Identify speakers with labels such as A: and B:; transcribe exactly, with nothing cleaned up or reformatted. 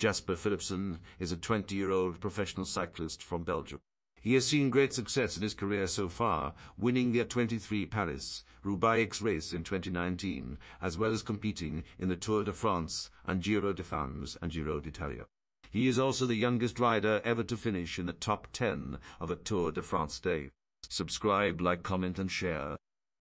A: Jasper Philipsen is a twenty-year-old professional cyclist from Belgium. He has seen great success in his career so far, winning the twenty-three Paris-Roubaix race in twenty nineteen, as well as competing in the Tour de France and Giro de France and Giro d'Italia. He is also the youngest rider ever to finish in the top ten of a Tour de France day. Subscribe, like, comment and share.